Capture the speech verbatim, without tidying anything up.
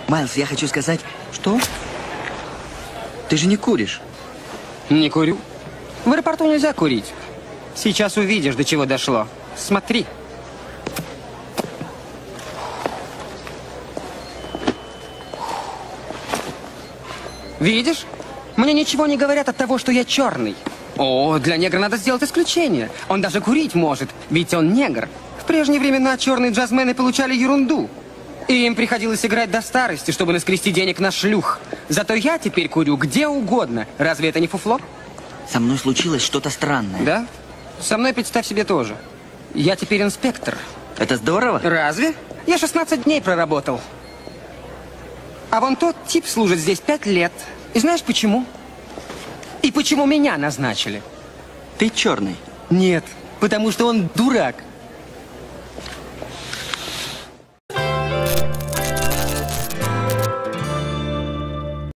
Майлз, я хочу сказать... Что? Ты же не куришь. Не курю. В аэропорту нельзя курить. Сейчас увидишь, до чего дошло. Смотри. Видишь? Мне ничего не говорят от того, что я черный. О, для негра надо сделать исключение. Он даже курить может, ведь он негр. В прежние времена черные джазмены получали ерунду. И им приходилось играть до старости, чтобы наскрести денег на шлюх. Зато я теперь курю где угодно. Разве это не фуфло? Со мной случилось что-то странное. Да? Со мной, представь себе, тоже. Я теперь инспектор. Это здорово? Разве? Я шестнадцать дней проработал. А вон тот тип служит здесь пять лет. И знаешь почему? И почему меня назначили? Ты черный. Нет, потому что он дурак.